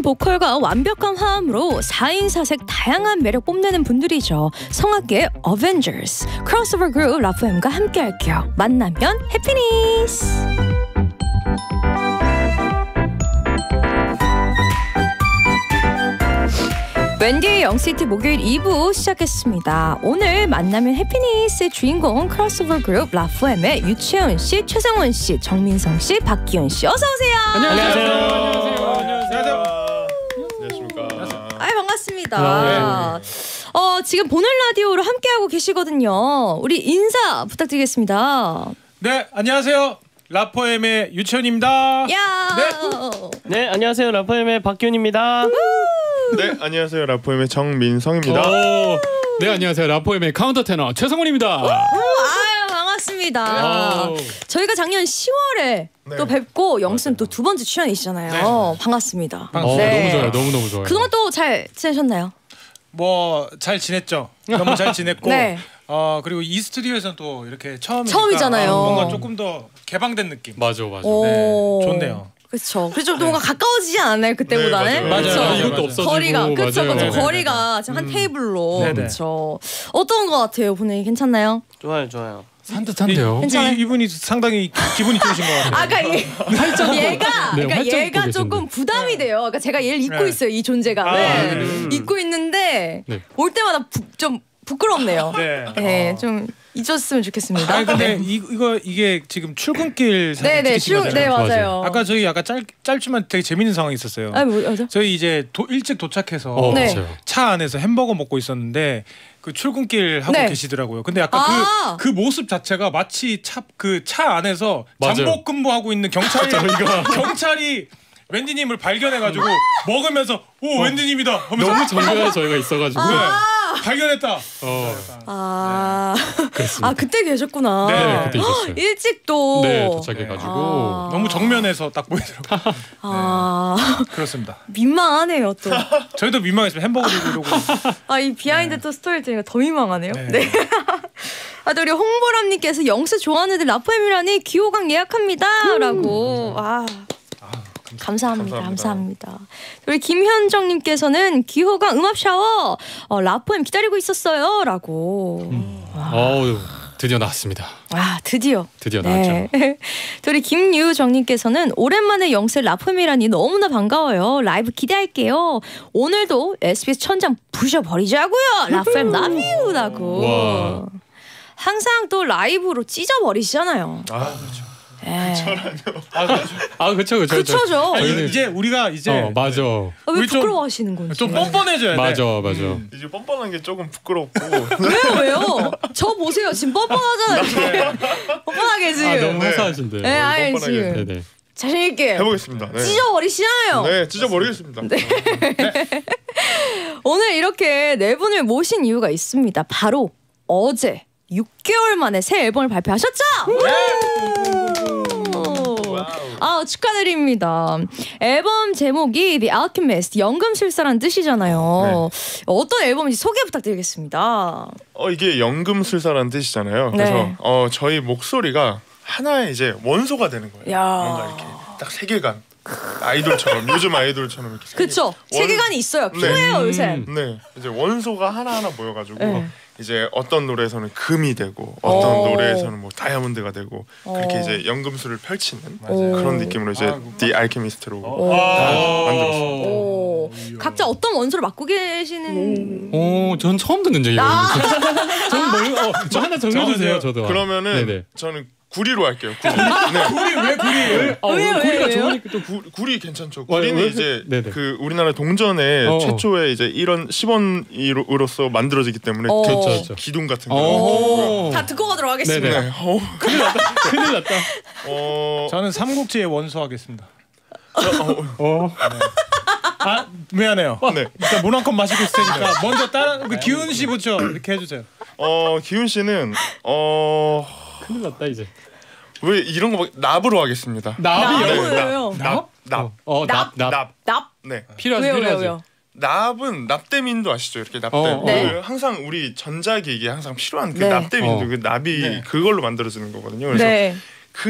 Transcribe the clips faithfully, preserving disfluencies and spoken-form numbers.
보컬과 완벽한 화음으로 사인사색 다양한 매력 뽐내는 분들이죠. 성악계 어벤져스 크로스오버 그룹 라프엠과 함께 할게요. 만나면 해피니스. 웬디의 영시티 목요일 이 부 시작했습니다. 오늘 만나면 해피니스의 주인공 크로스오버 그룹 라프엠의 유채훈씨, 최성원씨, 정민성씨, 박기훈씨 어서오세요. 안녕하세요. 안녕하세요. 안녕하세요. 안녕하십니까. 아이 반갑습니다. 어, 지금 보는 라디오로 함께하고 계시거든요. 우리 인사 부탁드리겠습니다. 네, 안녕하세요. 라포엠의 유채훈입니다. 야. 네. 네, 안녕하세요. 라포엠의 박기훈입니다. 네, 안녕하세요. 라포엠의 정민성입니다. 오, 네, 안녕하세요. 라포엠의 카운터 테너 최성훈입니다. 아유 반갑습니다. 오. 저희가 작년 시월에 네. 또 뵙고 영순 또 두 번째 출연이시잖아요. 네. 반갑습니다. 어, 네. 너무 좋아요. 너무 너무 좋아요. 그동안 또 잘 지내셨나요? 뭐 잘 지냈죠. 너무 잘 지냈고. 네. 어 그리고 이 스튜디오에서는 또 이렇게 처음이니까 처음이잖아요. 아, 뭔가 조금 더 개방된 느낌. 맞아, 맞아. 오. 네, 좋네요. 그렇죠. 그래서 좀 뭔가 가까워지지 않았나요 그때보다는? 네, 맞아요. 그쵸? 맞아요. 이것도 없어지고. 거리가 그렇죠, 맞아요. 그렇죠. 네네. 거리가 지금 한 테이블로 네네. 그렇죠. 어떤 것 같아요, 분위기 괜찮나요? 좋아요, 좋아요. 산뜻한데요. 괜찮아요. 이, 이분이 상당히 기분이 좋으신 것 같아요. 아까 이 얘가 네, 그러니까 활짝 얘가 입고 조금 계신데. 부담이 돼요. 그러니까 제가 얘를 잊고 네. 있어요, 이 존재감을 아, 네. 음. 잊고 있는데 네. 올 때마다 부, 좀 부끄럽네요. 네. 네, 어. 좀 잊었으면 좋겠습니다. 아니 근데 이, 이거 이게 지금 출근길 사진 네네, 찍으신 출, 거잖아요. 네 맞아요. 맞아요. 아까 저희 약간 짧 짧지만 되게 재밌는 상황이 있었어요. 아 뭐죠? 저희 이제 도, 일찍 도착해서 어, 네. 맞아요. 차 안에서 햄버거 먹고 있었는데 그 출근길 하고 네. 계시더라고요. 근데 약간 아. 그, 그 모습 자체가 마치 차 그 차 안에서 맞아요. 잠복 근무하고 있는 경찰이 경찰이 wendy님을 발견해가지고 먹으면서 오 웬디님이다 하면서 너무 정면에 저희가 있어가지고. 네, 발견했다. 어, 아, 그렇습니다. 아 그때 계셨구나. 네, 그때 있었어요. 일찍 또. 네, 도착해가지고. 아. 너무 정면에서 딱 보이더라고요. 아 그렇습니다. 민망하네요 또. 저희도 민망했어요. 햄버거 들고 이러고. 아 이 비하인드 또 스토리 들으니까 더 민망하네요. 네. 네. 아, 또 우리 홍보람님께서 영수 좋아하는 애들 라포엠이라니 기호강 예약합니다라고. 아. 감사합니다. 감사합니다. 감사합니다. 우리 김현정님께서는 기호강 음압 샤워 어, 라포엠 기다리고 있었어요라고. 어우, 드디어 나왔습니다. 와 드디어. 드디어 나왔죠. 네. 또 우리 김유정님께서는 오랜만에 영세 라포엠이라니 너무나 반가워요. 라이브 기대할게요. 오늘도 에스비에스 천장 부셔버리자고요. 라포엠 라뷰라고. 와. 항상 또 라이브로 찢어버리시잖아요. 아, 그렇죠. 네. 아, 그렇죠. 아, 그쵸, 그쵸. 그쵸,죠. 아니, 저희는- 이제 우리가 이제 어, 맞아. 아, 왜 우리 좀- 부끄러워하시는 건지. 좀 뻔뻔해져야 돼. 맞아, 맞아. 이제 뻔뻔한 게 조금 부끄럽고. 왜요 왜요? 저 보세요 지금 뻔뻔하잖아요. 지금. 뻔뻔하게 지금. 아, 너무 네. 화사하신데. 네, 아니 뻔뻔하게. 지금 네네. 자신 있게 해보겠습니다. 네. 찢어버리시잖아요. 네, 찢어버리겠습니다. 오늘 이렇게 네 분을 모신 이유가 있습니다. 바로 어제 육 개월 만에 새 앨범을 발표하셨죠? 아 축하드립니다. 앨범 제목이 The Alchemist, 연금술사란 뜻이잖아요. 어떤 앨범인지 소개 부탁드리겠습니다. 어, 이게 연금술사라는 뜻이잖아요. 네. 그래서 어, 저희 목소리가 하나의 이제 원소가 되는 거예요. 야. 뭔가 이렇게 딱 세계관. 아이돌처럼 요즘 아이돌처럼 이렇게 그쵸? 세계- 원- 세계관이 있어요. 네. 필요해요 요새. 음. 네, 이제 원소가 하나하나 모여가지고 네. 이제 어떤 노래에서는 금이 되고 어떤 오. 노래에서는 뭐 다이아몬드가 되고 그렇게 오. 이제 연금술을 펼치는 오. 그런 느낌으로 이제 아, The Alchemist로 오. 만들었어요. 오. 각자 어떤 원소를 맡고 계시는. 오, 전 처음 듣는 적이에요. 아. 저는 뭐, 어, 저 하나 정해주세요, 저도. 그러면은 네네. 저는 구리로 할게요. 구리. 네. 구리 왜 구리? 아, 왜요, 구리가 왜요? 좋으니까 또 구, 구리 괜찮죠. 왜, 구리는 왜? 이제 네네. 그 우리나라 동전의 어. 최초의 이제 이런 십 원으로서 만들어지기 때문에 어. 그 그렇죠, 그렇죠. 기둥 같은 오. 거. 다 듣고 가도록 하겠습니다. 네네. 네. 어, 큰일 났다. 어, 저는 삼국지의 원소 하겠습니다. 저, 어, 어. 아 미안해요. 네. 일단 물 한 컵 마시고 있을 테니까 먼저 따라 그 기훈 씨부터 이렇게 해주세요. 어 기훈 씨는 어. 큰일 났다 이제. 왜 이런 거 막 납으로 하겠습니다. 납이요? 납은 왜요? 납, 납, 어, 납, 납. 납. 납? 네. 필요하지, 왜요 왜요 필요하지. 왜요? 납은 납대민도 아시죠? 이렇게 납대. 어, 네. 그 항상 우리 전자기기에 항상 필요한 그 네. 납대민도 어. 그 납이 네. 그걸로 만들어지는 거거든요. 그래서 네. 그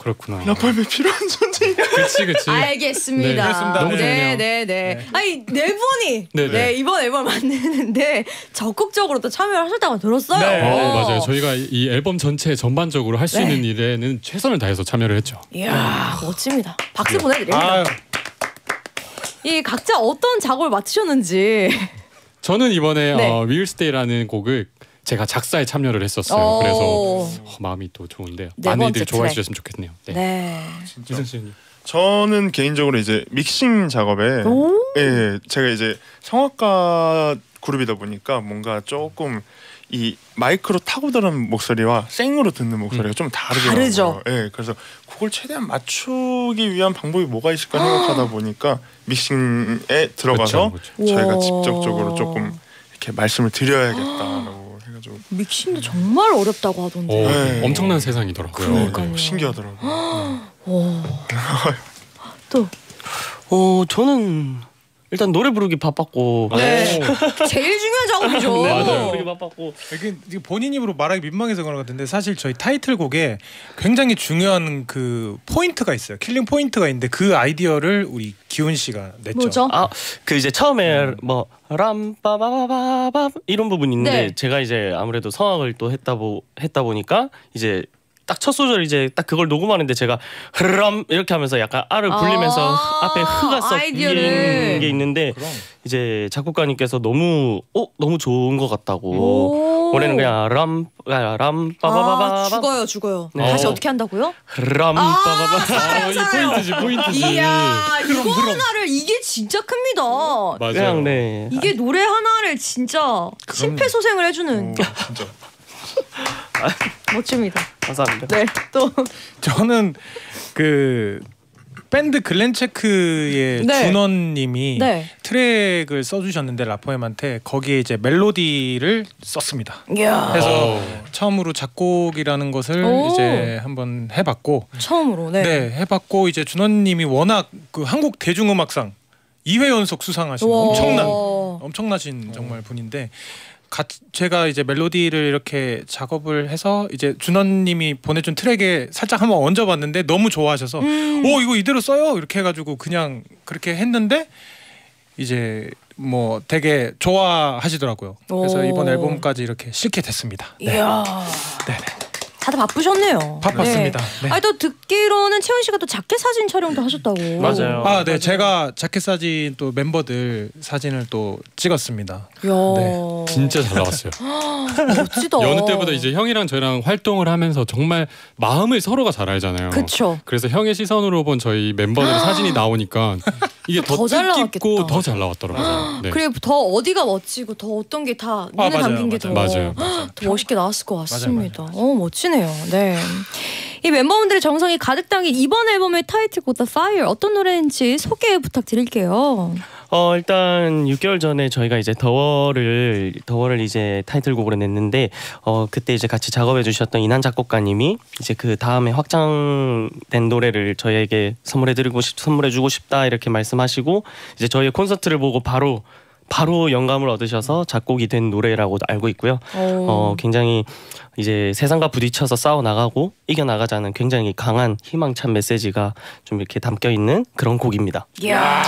그렇구나. 라포엠에 필요한 존재. 그치 그치. 알겠습니다. 네, 알겠습니다. 너무 네, 좋네요. 네, 네. 아니 네 분이 네, 네, 네. 이번 앨범 만드는데 적극적으로 또 참여를 하셨다고 들었어요. 네. 어, 맞아요. 저희가 이 앨범 전체 전반적으로 할 수 네. 있는 일에는 최선을 다해서 참여를 했죠. 이야 멋집니다. 박수 보내드립니다. 아유, 이 각자 어떤 작업을 맡으셨는지. 저는 이번에 네. 어, We'll Stay라는 곡을 제가 작사에 참여를 했었어요. 어. 그래서 어, 마음이 또 좋은데 네 많이들 번째 좋아해 트랙. 주셨으면 좋겠네요. 네. 네. 이승 씨는 저는 개인적으로 이제 믹싱 작업에 오. 예, 제가 이제 성악가 그룹이다 보니까 뭔가 조금 이 마이크로 타고 들은 목소리와 생으로 듣는 목소리가 좀 다르더라고요. 다르죠. 예, 그래서 그걸 최대한 맞추기 위한 방법이 뭐가 있을까 생각하다 보니까 믹싱에 들어가서 그렇죠, 그렇죠. 저희가 우와. 직접적으로 조금 이렇게 말씀을 드려야겠다라고 해가지고 믹싱도 정말 어렵다고 하던데. 오, 네. 엄청난 세상이더라고요. 그러니까요. 네. 신기하더라고요. 오. 또 어 저는 일단 노래 부르기 바빴고. 네. 제일 중요한 작업이죠. 네, 노래 맞아요. 부르기 바빴고. 이게 이게 본인 입으로 말하기 민망해서 그런 것 같은데 사실 저희 타이틀곡에 굉장히 중요한 그 포인트가 있어요. 킬링 포인트가 있는데 그 아이디어를 우리 기훈 씨가 냈죠. 뭐죠? 아 그 이제 처음에 뭐 람빠바바바밤 이런 부분이 있는데 네. 제가 이제 아무래도 성악을 또 했다 보 했다 보니까 이제 딱 첫 소절 이제 딱 그걸 녹음하는데 제가 흐람 이렇게 하면서 약간 알을 굴리면서 아, 앞에 흐가 아이디어를. 섞인 게 있는데 그럼. 이제 작곡가님께서 너무 어 너무 좋은 것 같다고 오. 원래는 그냥 람 아, 람 아, 빠바바바 죽어요, 죽어요. 네. 다시 어. 어떻게 한다고요? 람 빠바바 아, 이 포인트지 포인트지. 이야, 이거 흐름, 흐름. 하나를 이게 진짜 큽니다. 맞아요. 그냥 네 이게 노래 하나를 진짜 심폐소생을 해주는 오, 진짜. 멋집니다. 감사합니다. 네, 또 저는 그 밴드 글렌체크의 네. 준원님이 네. 트랙을 써주셨는데 라포엠한테 거기에 이제 멜로디를 썼습니다. 이야, 그래서 어. 처음으로 작곡이라는 것을 오. 이제 한번 해봤고, 처음으로 네. 네, 해봤고 이제 준원님이 워낙 그 한국 대중음악상 이 회 연속 수상하신 우와. 엄청난 엄청나신 정말 분인데. 가, 제가 이제 멜로디를 이렇게 작업을 해서 이제 준원님이 보내준 트랙에 살짝 한번 얹어봤는데 너무 좋아하셔서 음. 오 이거 이대로 써요 이렇게 해가지고 그냥 그렇게 했는데 이제 뭐 되게 좋아하시더라고요. 그래서 오. 이번 앨범까지 이렇게 실게 됐습니다. 네. 이야, 네. 다들 바쁘셨네요. 바빴습니다. 네. 네. 아니 또 듣기로는 채원 씨가 또 자켓 사진 촬영도 하셨다고. 맞아요. 아, 네, 제가 자켓 사진 또 멤버들 사진을 또 찍었습니다. 이야, 네. 진짜 잘 나왔어요. 멋지다. 여느 때보다 이제 형이랑 저랑 활동을 하면서 정말 마음을 서로가 잘 알잖아요. 그쵸. 그래서 형의 시선으로 본 저희 멤버들 사진이 나오니까 이게 더 더 잘 뜻깊고 나왔겠다. 더 잘 나왔더라고요. 네. 그리고 더 어디가 멋지고 더 어떤 게 다 눈에 아, 맞아요, 담긴 게 더 맞아요. 더 멋있게 나왔을 것 같습니다. 맞아요, 어 멋지네요. 네. 이 멤버분들의 정성이 가득 담긴 이번 앨범의 타이틀곡 The Fire 어떤 노래인지 소개 부탁드릴게요. 어 일단 육 개월 전에 저희가 이제 더워를 더워를 이제 타이틀곡으로 냈는데 어 그때 이제 같이 작업해 주셨던 이난 작곡가님이 이제 그 다음에 확장된 노래를 저희에게 선물해 드리고 싶 선물해 주고 싶다 이렇게 말씀하시고 이제 저희의 콘서트를 보고 바로 바로 영감을 얻으셔서 작곡이 된 노래라고 알고 있고요. 어 굉장히 이제 세상과 부딪혀서 싸워 나가고 이겨 나가자는 굉장히 강한 희망찬 메시지가 좀 이렇게 담겨 있는 그런 곡입니다. 이야.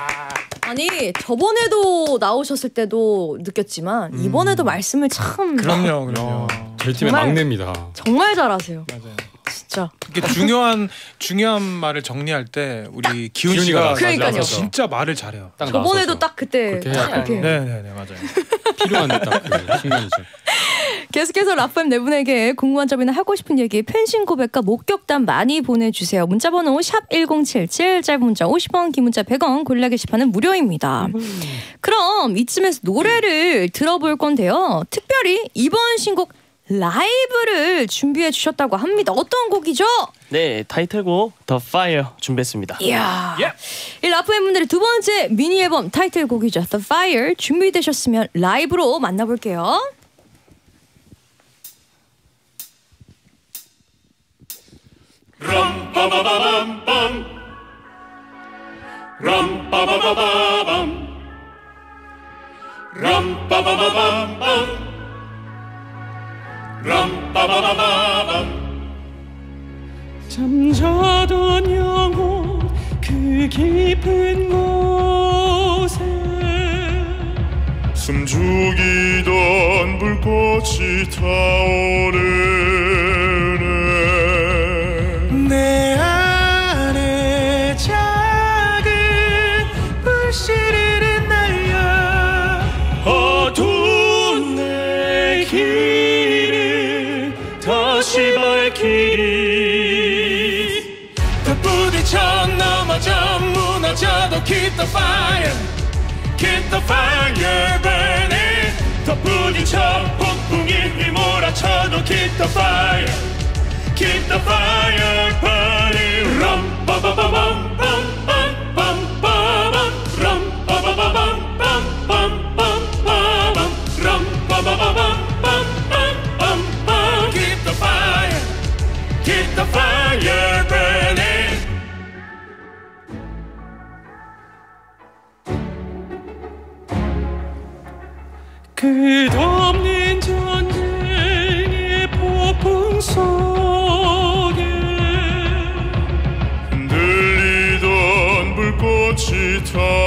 아니 저번에도 나오셨을 때도 느꼈지만 이번에도 말씀을 참 그럼요, 그럼요. 저희 팀의 정말- 막내입니다. 정말 잘하세요. 맞아요. 진짜. 이게 중요한 중요한 말을 정리할 때 우리 기훈 기훈이가 씨가 나서죠. 그러니까요. 진짜 말을 잘해요. 딱 저번에도 나서서. 딱 그때 그렇게 딱 해야 이렇게 네, 네, 네, 맞아요. 필요한 딱그 순간이죠. 계속해서 라프엠 네 분에게 궁금한 점이나 하고 싶은 얘기 팬심 고백과 목격담 많이 보내주세요. 문자번호 샵 일공칠칠 짧은 문자 오십 원 긴 문자 백 원 고릴라 게시판은 무료입니다. 그럼 이쯤에서 노래를 들어볼 건데요. 특별히 이번 신곡 라이브를 준비해 주셨다고 합니다. 어떤 곡이죠? 네, 타이틀곡 The Fire 준비했습니다. 이야, 예. 이 라프엠 분들의 두 번째 미니 앨범 타이틀곡이죠. The Fire 준비되셨으면 라이브로 만나볼게요. 잠자던 영혼 그 깊은 곳에 숨죽이던 불꽃이 타오르네. 내 안에 작은 불씨를 날려 어두운 내 길을 다시 밝히리. 더 부딪혀 넘어져 무너져도 keep the fire keep the fire burning. 더 부딪혀 폭풍이 휘몰아쳐도 keep the fire keep the fire burning. 럼 빠바바밤 빰빰빰빰빰 럼 빠바바밤 빰빰빰빰빰 럼 빠바바밤 빰빰빰빰 keep the fire keep the fire burning. 끝없는 전쟁의 폭풍 속에 흔들리던 불꽃이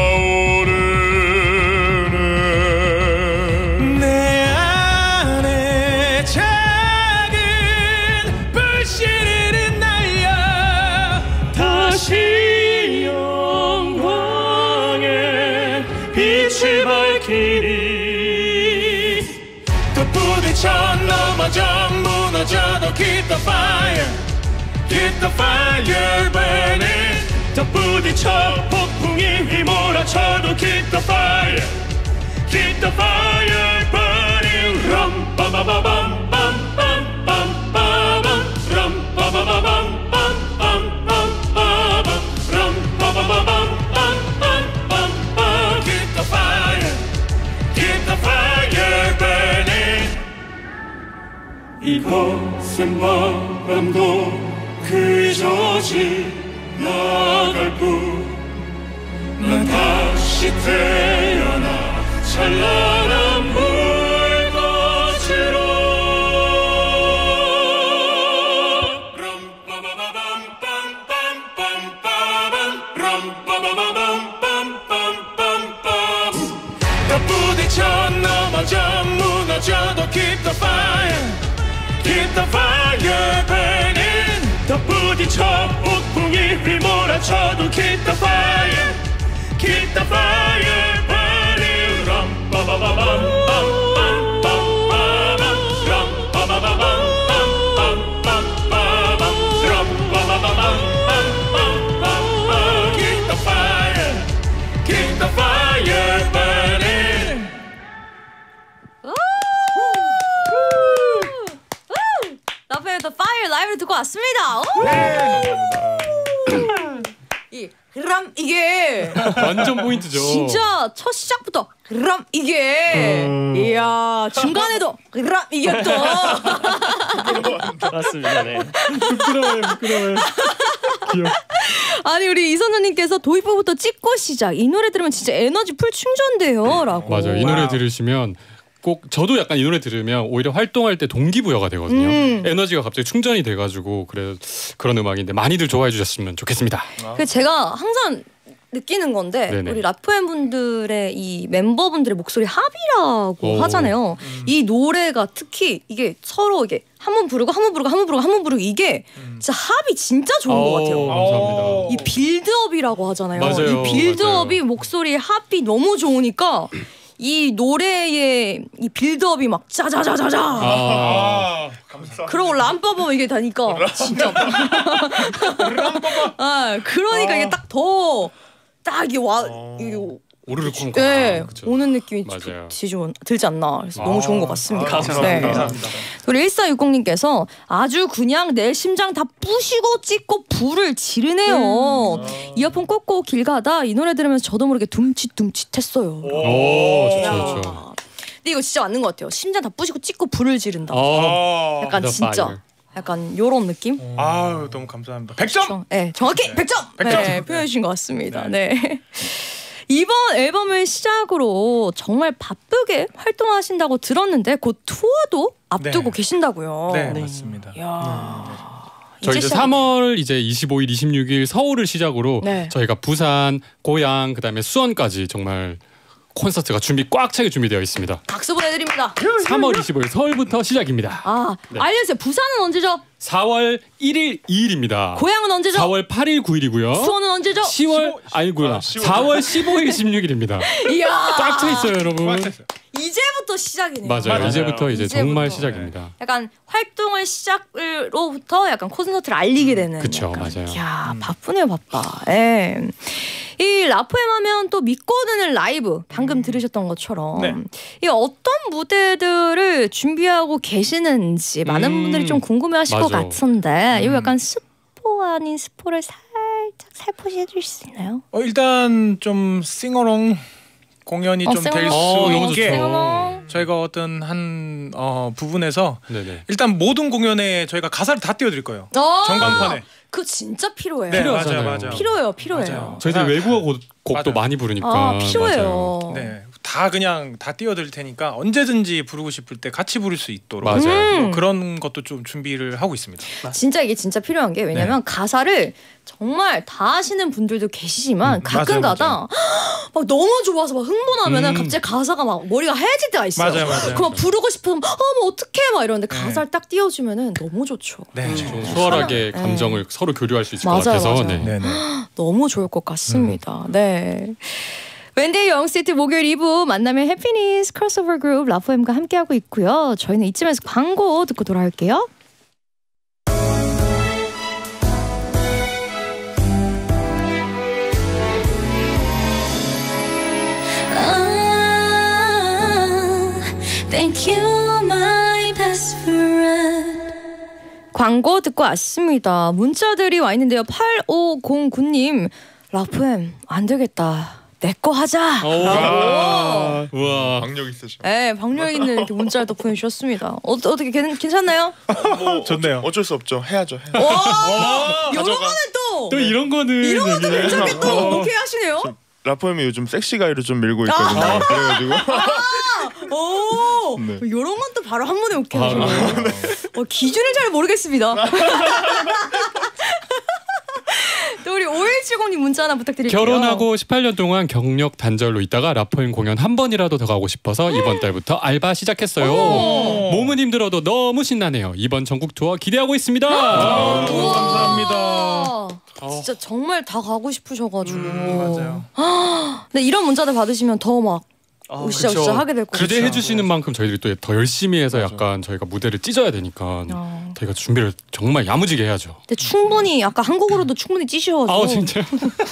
타오르네. 내 안에 작은 불씨를 날려 다시 영광의 빛을 밝히리. 더 부딪혀 넘어져 무너져도 keep the fire keep the fire burning. 더 부딪혀 폭풍이 휘몰아쳐도 keep the fire keep the fire burning. 럼 빠바바밤 빰빰빰빰빰 럼 빠바바밤 빰빰빰빰빰 럼 빠바바밤 빰빰빰빰 keep the fire keep the fire burning. 이곳은 바람도 그저 지나갈 뿐. 난 다시 태어나 찬란한 불꽃으로. 럼빠바바밤 빰빰빰빰빰 럼빠바바밤 빰빰빰빰빰. 더 부딪혀 넘어져 무너져도 keep the fire keep the fire burning. 더 부딪혀 폭풍이 휘몰아쳐도 keep the fire keep the fire burning. 럼빠바바밤 빰빰빰빰빰 럼빠바바밤 빰빰빰빰빰 럼빠바바밤 빰빰빰빰 keep the fire keep the fire burning. 라페의 The Fire 라이브를 듣고 왔습니다. 오! 이 그럼 이게 완전 포인트죠. 진짜 첫 시작부터 그럼 이게 음. 이야 중간에도 그럼 이게 또 맞습니다. 네. 부끄러워요, 부끄러워요. 귀여워. 아니 우리 이선우님께서 도입부부터 찍고 시작 이 노래 들으면 진짜 에너지 풀 충전돼요라고. 맞아요. 이 노래 들으시면 꼭 저도 약간 이 노래 들으면 오히려 활동할 때 동기부여가 되거든요. 음. 에너지가 갑자기 충전이 돼가지고 그래 그런 음악인데 많이들 좋아해 주셨으면 좋겠습니다. 그 제가 항상 느끼는 건데 네네. 우리 라프엠 분들의 이 멤버분들의 목소리 합이라고 오. 하잖아요. 음. 이 노래가 특히 이게 서로 이게 한 번 부르고 한 번 부르고 한 번 부르고 한 번 부르고 이게 진짜 합이 진짜 좋은 것 같아요. 감사합니다. 이 빌드업이라고 하잖아요. 맞아요, 이 빌드업이 맞아요. 목소리의 합이 너무 좋으니까 이 노래의 이 빌드업이 막 짜자자자자. 아, 아, 감사합니다. 그러고 람빠버 이게 다니까 진짜. 아, 그러니까 이게 딱 더 딱 이게 와 이게 오르르 쿵. 네, 그쵸. 오는 느낌이 맞아요. 좀 들지 않나. 그래서 너무 아, 좋은 것 같습니다. 아, 감사합니다. 네. 감사합니다. 우리 일사육공님께서 아주 그냥 내 심장 다 부시고 찢고 불을 지르네요. 음. 이어폰 꽂고 길 가다 이 노래 들으면서 저도 모르게 둠칫둠칫했어요. 오, 좋죠, 좋죠. 근데 이거 진짜 맞는 것 같아요. 심장 다 부시고 찢고 불을 지른다. 어, 아, 약간 The 진짜 Fire. 약간 요런 느낌? 아유 너무 감사합니다. 백 점. 네, 정확히 백 점. 백 점. 네, 표현해 주신 것 같습니다. 네. 이번 앨범을 시작으로 정말 바쁘게 활동하신다고 들었는데 곧 투어도 앞두고 네. 계신다고요. 네, 맞습니다. 이야, 저희 이제 시작이- 삼월 이제 이십오일, 이십육일 서울을 시작으로 네. 저희가 부산, 고양, 그다음에 수원까지 정말 콘서트가 준비 꽉 차게 준비되어 있습니다. 박수 보내드립니다. 삼월 이십오일 서울부터 시작입니다. 아 네. 알려주세요. 부산은 언제죠? 사월 일일, 이일입니다. 고향은 언제죠? 사월 팔일, 구일이고요. 수원은 언제죠? 시월 아니구나. 아, 시월. 사월 십오일, 십육일입니다. 이야 꽉 차 있어요, 여러분. 꽉 찼어요. 이제부터 시작이네요. 맞아요. 맞아요. 이제부터 이제 이제부터. 정말 시작입니다. 약간 활동을 시작으로부터 약간 콘서트를 알리게 되는. 그쵸, 약간. 맞아요. 이야 바쁘네요 바빠. 예. 이 라포엠 하면 또 믿고 듣는 라이브 방금 들으셨던 것처럼 네. 이 어떤 무대들을 준비하고 계시는지 많은 음, 분들이 좀 궁금해하실 것 맞아. 같은데 이거 음. 약간 스포 아닌 스포를 살짝 살포시 해줄 수 있나요? 어, 일단 좀 싱어롱 공연이 어, 좀 될 수 어, 너무 있게 싱어롱. 저희가 어떤 한 어, 부분에서 네네. 일단 모든 공연에 저희가 가사를 다 띄워드릴 거예요. 어! 전광판에. 그거 진짜 필요해요. 네, 필요하잖아요. 맞아요, 맞아요. 필요해요, 필요해요. 맞아요. 저희들 아, 외국어 곡, 곡도 맞아요. 많이 부르니까 아 필요해요. 맞아요. 네, 다 그냥 다 띄워드릴 테니까 언제든지 부르고 싶을 때 같이 부를 수 있도록 맞아요. 음. 뭐 그런 것도 좀 준비를 하고 있습니다. 진짜 이게 진짜 필요한 게 왜냐면 가사를 정말 다 하시는 분들도 계시지만 음, 가끔가다 맞아요, 막 너무 좋아서 막 흥분하면은 음. 갑자기 가사가 막 머리가 하얘질 때가 있어요. 맞아요, 맞아요. 그막 부르고 싶어서 어뭐 어떡해 막 이러는데 네. 가사를 딱 띄워주면은 너무 좋죠. 네, 좀 수월하게 네. 감정을 서로 교류할 수 있을 맞아요, 것 같아서 맞아요. 네. 네, 네. 너무 좋을 것 같습니다. 네. 웬데이 영시티 목요일 이 부 만나면 해피니스 크로스오버 그룹 라포엠과 함께하고 있고요. 저희는 이쯤에서 광고 듣고 돌아올게요. Thank you, my best friend. 광고 듣고 왔습니다. 문자들이 와 있는데요. 팔오공구 님 라포엠 안 되겠다. 내 거 하자. 오. 라고. 우와. 박력 있으셔. 네, 박력 있는 이렇게 문자를 또 보내주셨습니다. 어, 어떻게 괜, 괜찮나요? 뭐 좋네요. 어쩔, 어쩔 수 없죠. 해야죠. 해야죠. 와, 이런 가져가. 거는 또 또 이런 거는 이런 것도 되게- 괜찮게 또 어. 오케이 하시네요. 라포엠이 요즘 섹시 가이로 좀 밀고 있거든요. 그래가지고 오, 네. 이런 건 또 바로 한 번에 오케이 바로. 하시네요. 어, 기준을 잘 모르겠습니다. 또 우리 오일칠공 님 문자 하나 부탁드릴게요. 결혼하고 십팔 년 동안 경력 단절로 있다가 라포엠 공연 한 번이라도 더 가고 싶어서 이번 달부터 알바 시작했어요. 오. 몸은 힘들어도 너무 신나네요. 이번 전국 투어 기대하고 있습니다. 아, 우와. 감사합니다. 진짜 정말 다 가고 싶으셔가지고. 음, 맞아요. 근데 이런 문자들 받으시면 더 막 아, 으쌰으쌰 그쵸. 하게 될 것 같아요. 기대해 주시는 만큼 저희들이 또 더 열심히 해서 맞아. 약간 저희가 무대를 찢어야 되니까 어. 저희가 준비를 정말 야무지게 해야죠. 근데 충분히 아까 한국어로도 충분히 찌셔가지고 아 진짜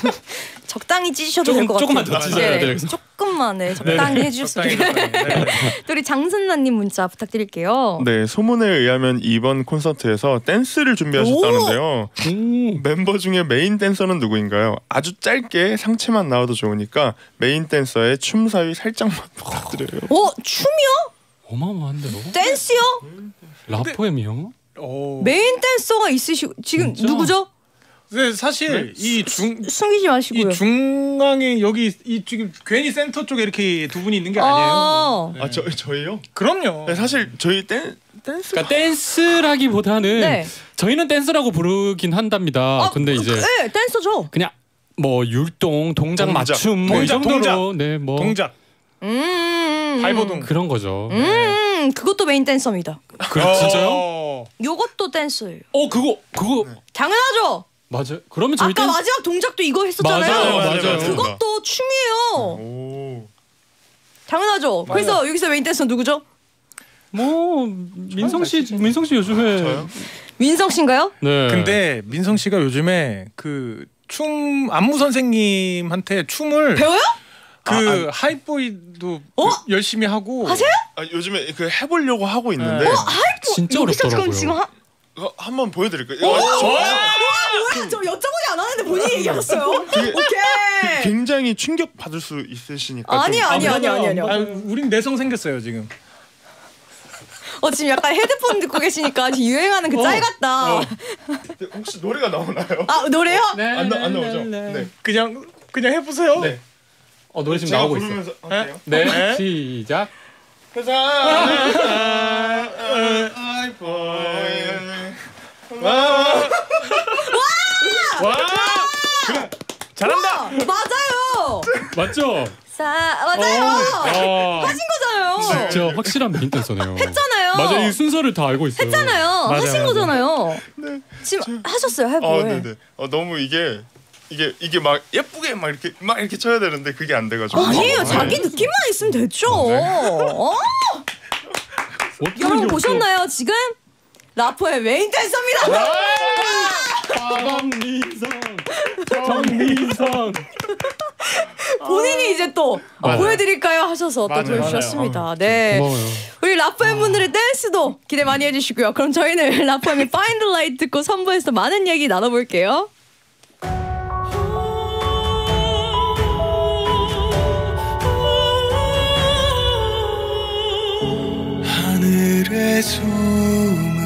적당히 찌셔도 조금- 될 것 같아요. 조금만 더 찢어야 돼요. 조금만 네, 적당히 해주셨으면 적당히, 좋겠어요. 적당히. 네, 네. 또 우리 장순나님 문자 부탁드릴게요. 네 소문에 의하면 이번 콘서트에서 댄스를 준비하셨다는데요. 음. 멤버 중에 메인 댄서는 누구인가요? 아주 짧게 상체만 나와도 좋으니까 메인 댄서의 춤 사위 살짝만 부탁드려요. 어 춤이요? 어마어마한데요. 댄스요? 라포엠이요? 오. 메인 댄서가 있으시고 지금 진짜? 누구죠? 네, 사실 이 중 숨기지 이 마시고요. 중앙에 여기 이 지금 괜히 센터 쪽에 이렇게 두 분이 있는 게 아니에요. 아, 네. 아 저 저희요? 그럼요. 네, 사실 저희 댄 댄스 그러니까 댄스라기보다는 네. 저희는 댄스라고 부르긴 한답니다. 아, 근데 이제 네 댄서죠. 그냥 뭐 율동, 동작, 동작. 맞춤 뭐 이 동작, 정도로 네, 뭐 동작, 음, 발버둥. 그런 거죠. 음, 그것도 메인 댄서입니다. 그 진짜요? 어. 요것도 댄스예요. 어 그거 그거 당연하죠. 맞아요. 그러면 저희 아까 댄스 마지막 동작도 이거 했었잖아요. 맞아요, 맞아요, 맞아요. 맞아요. 그것도 춤이에요. 오. 당연하죠. 그래서 여기서 메인 댄서 누구죠? 뭐 민성 씨 민성 씨 요즘에 저요? 민성 씨인가요? 네. 근데 민성 씨가 요즘에 그 춤 안무 선생님한테 춤을 배워요? 그 하이보이도 어? 열심히 하고 하세요? 아, 요즘에 그 해보려고 하고 있는데 네. 진짜 여기서 지금 어렵더라고요. 지금 하, 어, 한번 보여드릴까요? 와, 어, 저- 뭐야? 저 여쭤보지 않았는데 본인이 얘기하셨어요? 오케이. 굉장히 충격 받을 수 있으시니까 좀- 아니 아니 아니 아니 아니. 아, 우린 내성 생겼어요 지금. 어 지금 약간 헤드폰 듣고 계시니까 지금 유행하는 그 짤 같다. 근데 혹시 노래가 나오나요? 아 노래요? 안, 나, 안 나오죠? 네. 그냥 그냥 해보세요. 네. 어 노래 지금 제가 나오고 있어. 부르면서 할게요. 네. 네. 시작. 그래서 아이 보이 잘한다. 와, 맞아요. 맞죠? 자, 맞아요. 어, 하신 거잖아요. 진짜 확실한 메인 댄서네요. 했잖아요. 맞아요. 이 순서를 다 알고 있어요. 했잖아요. 맞아요, 하신 맞아요. 거잖아요. 네. 지금 하셨어요, 할부. 어, 네네. 어, 너무 이게 이게 이게 막 예쁘게 막 이렇게 막 이렇게 쳐야 되는데 그게 안 돼가지고. 아니에요. 네. 자기 느낌만 있으면 됐죠. 어? 여러분 보셨나요? 지금 라포의 메인 댄서입니다. 정민성, 정민성. 본인이 이제 또 맞아요. 보여드릴까요 하셔서 또 맞아요, 보여주셨습니다. 맞아요. 네, 고마워요. 우리 라포엠 분들의 댄스도 기대 많이 해주시고요. 그럼 저희는 라포엠의 Find the Light 듣고 삼 부에서 많은 얘기 나눠볼게요. 하늘의 숨은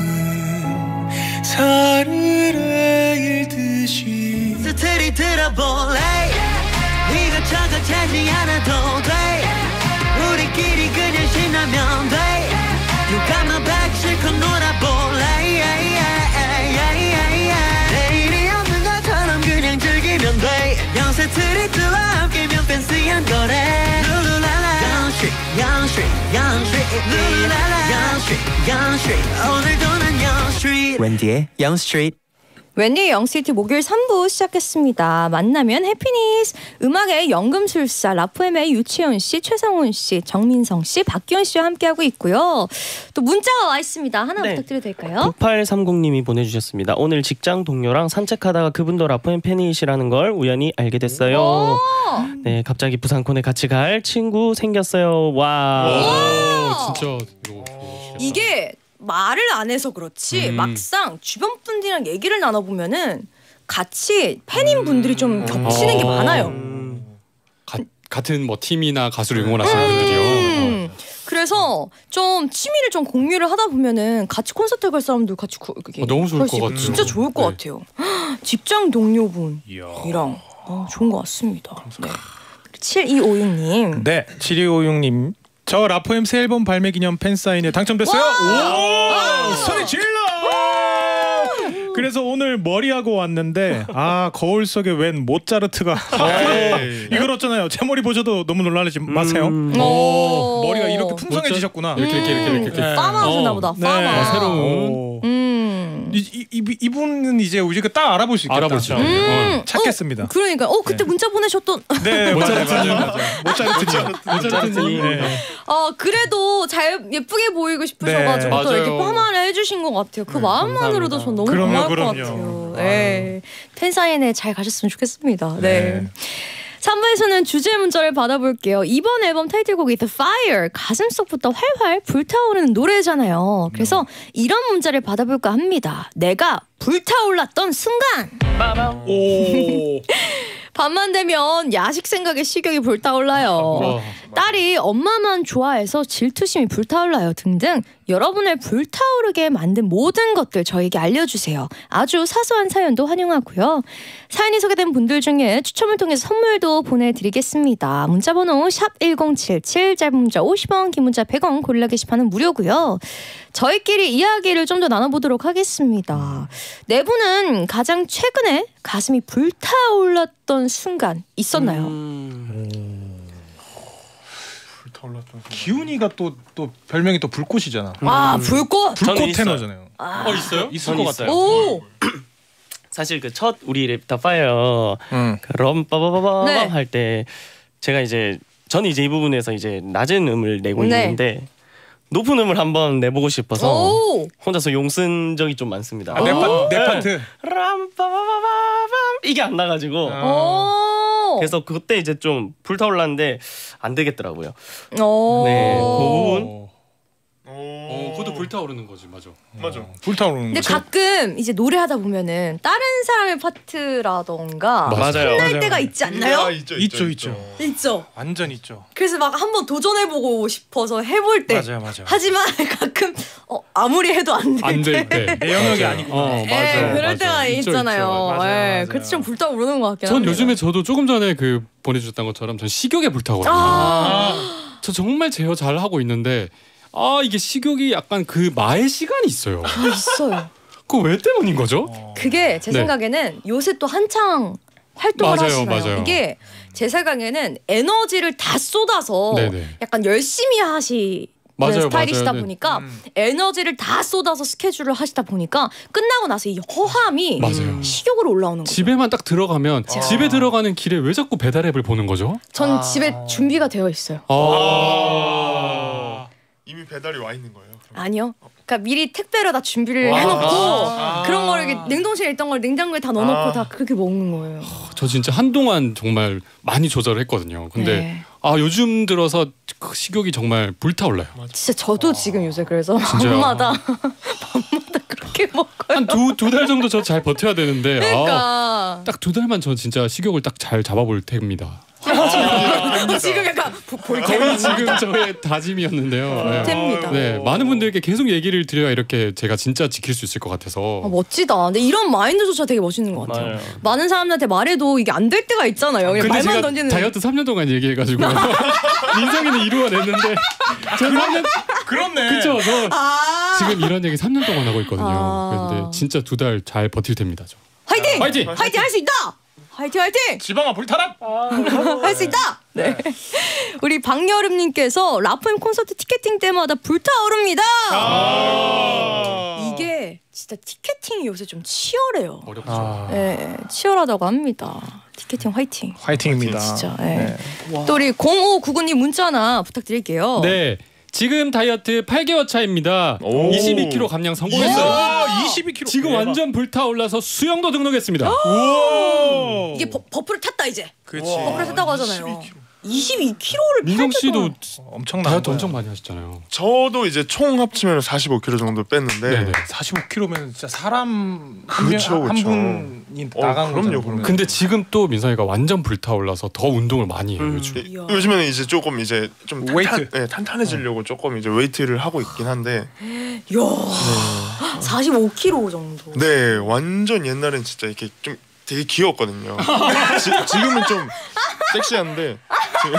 사르르 일듯이 스트리 들어볼래 이거 저거 찾지 않아도 돼 우리끼리 그냥 신나면 돼 You got my back 실컷 놀아볼래 내일이 없는 것처럼 그냥 즐기면 돼 영세 트리트와 함께면 팬시한 거래 룰루랄라 영쉬 영쉬 영쉬 룰루랄라 영쉬 영쉬 오늘도 난 영쉬 웬디의 영 스트리트. 웬디 영시티 목요일 삼 부 시작했습니다. 만나면 해피니스 음악의 연금술사 라포엠의 유치현 씨, 최성훈 씨, 정민성 씨, 박기현 씨와 함께하고 있고요. 또 문자가 와 있습니다. 하나 네. 부탁드려도 될까요? 구팔삼공님이 보내주셨습니다. 오늘 직장 동료랑 산책하다가 그분도 라포엠 팬이시라는 걸 우연히 알게 됐어요. 네, 갑자기 부산콘에 같이 갈 친구 생겼어요. 와. 오, 진짜 이거 이게 말을 안 해서 그렇지 음. 막상 주변 분들이랑 얘기를 나눠보면은 같이 팬인 분들이 좀 겹치는 게 어. 많아요. 가, 같은 뭐 팀이나 가수를 응원하시는 분들이요. 음. 그래서 좀 취미를 좀 공유를 하다 보면은 같이 콘서트 갈 사람들 같이 구, 그게 어, 너무 좋을 갈 수 것 있고 같아요. 진짜 좋을 것 네. 같아요. 직장 동료분이랑 이야. 어, 좋은 것 같습니다. 네. 칠이오육님 네, 칠이오육님. 저 라포엠 새 앨범 발매 기념 팬 사인회 당첨됐어요. 오! 소리 질러! 그래서 오늘 머리하고 왔는데 아 거울 속에 웬 모차르트가 에이. 이걸 어쩌나요? 제 머리 보셔도 너무 놀라지 마세요. 음. 오. 머리가 이렇게 풍성해지셨구나. 이렇게 이렇게 이렇게 이렇게. 음. 파마 하셨나 어. 보다. 네. 파마. 아, 새로운. 오. 음. 이, 이, 이, 이분은 이제 우리가 딱 알아볼 수 있겠다. 알아볼 수 있죠. 음. 어, 찾겠습니다. 어, 그러니까 어 그때 네. 문자 보내셨던 네, 모차르트님. 맞아요, 맞아요. 모차르트님. 모차르트님. 네. 어 그래도 잘 예쁘게 보이고 싶으셔가지고 네. 또 이렇게 맞아요. 파마를 해주신 것 같아요. 그 네, 마음만으로도 감사합니다. 전 너무 그럼요, 고마울 그럼요. 것 같아요. 네. 팬사인회 잘 가셨으면 좋겠습니다. 네. 네. 삼 부에서는 주제 문자를 받아볼게요. 이번 앨범 타이틀곡이 The Fire, 가슴속부터 활활 불타오르는 노래잖아요. 그래서 이런 문자를 받아볼까 합니다. 내가 불타올랐던 순간. 오. 밤만 되면 야식 생각에 식욕이 불타올라요. 와. 딸이 엄마만 좋아해서 질투심이 불타올라요 등등 여러분을 불타오르게 만든 모든 것들 저에게 알려주세요. 아주 사소한 사연도 환영하고요. 사연이 소개된 분들 중에 추첨을 통해서 선물도 보내드리겠습니다. 문자번호 샵 일공칠칠, 짧은 문자 오십 원, 긴 문자 백 원, 고릴라 게시판은 무료고요. 저희끼리 이야기를 좀 더 나눠보도록 하겠습니다. 네 분은 가장 최근에 가슴이 불타올랐던 순간 있었나요? 음. 불타올랐던 기훈이가 또 또 별명이 또 불꽃이잖아. 아 불꽃! 저는 불꽃 있어요. 테너잖아요. 어 있어요? 있을 저는 것 있어요. 같아요. 오! 사실 그 첫 우리 랩 더 파이어 응. 럼 빠바바바 네. 할 때 제가 이제 저는 이제 이 부분에서 이제 낮은 음을 내고 네. 있는데 높은 음을 한번 내보고 싶어서 오! 혼자서 용 쓴 적이 좀 많습니다. 아, 내, 파, 내 네. 파트. 람 빠바바바밤 이게 안 나가지고 아. 오! 그래서 그때 이제 좀 불타올랐는데 안 되겠더라고요. 오. 네, 그 부분. 오. 어, 그것도 불타오르는 거지, 맞아. 맞아. 불타오르는 근데 거죠. 가끔 이제 노래하다 보면은 다른 사람의 파트라던가 맞아요. 날 맞아요. 때가 있지 않나요? 아, 있죠, 있죠, 있죠. 있죠. 완전 있죠. 그래서 막 한번 도전해보고 싶어서 해볼 때 맞아요, 맞아요. 하지만 가끔 어, 아무리 해도 안 될 안 때. 될 때. 내 영역이 맞아요. 아니구나. 어, 예, 맞아요. 그럴 맞아요. 때가 있죠, 있잖아요. 있죠. 맞아요, 예, 맞아요. 그래서 좀 불타오르는 것 같긴 전 합니다. 요즘에 저도 조금 전에 그 보내주셨던 것처럼 전 식욕에 불타거든요. 아, 저 정말 제어 잘 하고 있는데 아 이게 식욕이 약간 그 마의 시간이 있어요. 있어요. 그거 왜 때문인 거죠? 그게 제 네. 생각에는 요새 또 한창 활동을 맞아요, 하시나요? 맞아요. 이게 제 생각에는 에너지를 다 쏟아서 네네. 약간 열심히 하시 맞아요, 스타일이시다 맞아요. 보니까 음. 에너지를 다 쏟아서 스케줄을 하시다 보니까 끝나고 나서 이 허함이 맞아요. 식욕으로 올라오는 거예요. 집에만 딱 들어가면 아. 집에 들어가는 길에 왜 자꾸 배달앱을 보는 거죠? 전 아. 집에 준비가 되어 있어요. 아. 이미 배달이 와 있는 거예요. 그럼. 아니요. 그러니까 미리 택배로 다 준비를 아. 해놓고 아. 그런 거를 이렇게 냉동실에 있던 걸 냉장고에 다 넣어놓고 아. 다 그렇게 먹는 거예요. 저 진짜 한동안 정말 많이 조절을 했거든요. 근데 네. 아 요즘 들어서 그 식욕이 정말 불타올라요. 진짜 저도 지금 요새 그래서 진짜요? 밤마다 밤마다 그렇게 먹어요. 한 두 두 달 정도 저 잘 버텨야 되는데 아, 그러니까 딱 두 달만 저 진짜 식욕을 딱 잘 잡아볼 테입니다. 지금 약간 거의 지금 저의 다짐이었는데요. 네. 됩니다. 네, 많은 분들께 계속 얘기를 드려야 이렇게 제가 진짜 지킬 수 있을 것 같아서. 아, 멋지다. 근데 이런 마인드조차 되게 멋있는 것 같아요. 맞아요. 많은 사람들한테 말해도 이게 안 될 때가 있잖아요. 그냥 근데 말만 제가 던지는. 다이어트 삼 년 동안 얘기해가지고 민성이는 이루어냈는데 저 삼 년 그렇네. 그쵸 저 아~ 지금 이런 얘기 삼 년 동안 하고 있거든요. 아. 그런데 진짜 두 달 잘 버틸 텐니다 저. 화이팅! 화이팅! 화이팅 할 수 있다. 화이팅 화이팅! 지방아 불타라. 할 수 있다. 네. 우리 박여름님께서 라프엠 콘서트 티켓팅 때마다 불타오릅니다. 아. 이게 진짜 티켓팅이 요새 좀 치열해요. 어렵죠. 아. 네, 치열하다고 합니다. 티켓팅 화이팅. 화이팅입니다. 진짜. 네. 또 우리 공오구구님 문자 하나 부탁드릴게요. 네. 지금 다이어트 팔 개월 차입니다. 오. 이십이 킬로그램 감량 성공했어요. 와, 이십이 킬로그램. 지금 완전 불타올라서 수영도 등록했습니다. 우와. 이게 버, 버프를 탔다 이제. 그렇지. 버프를 탔다고 하잖아요. 이십이 킬로그램을 민성 씨도 엄청난 다이어트 거야. 엄청 많이 하셨잖아요. 저도 이제 총 합치면 사십오 킬로그램 정도 뺐는데 네네. 사십오 킬로그램면 진짜 사람 그쵸, 한, 명, 한 그쵸. 분이 어, 나간 그럼요, 거잖아요. 그럼요. 근데 지금 또 민성이가 완전 불타올라서 더 운동을 많이 해요 요즘. 예, 이야. 요즘에는 이제 조금 이제 좀 탄탄, 웨이트. 네, 탄탄해지려고 조금 이제 웨이트를 하고 있긴 한데 이야. 사십오 킬로그램 정도. 네 완전 옛날엔 진짜 이렇게 좀 되게 귀여웠거든요. 지, 지금은 좀 섹시한데 지금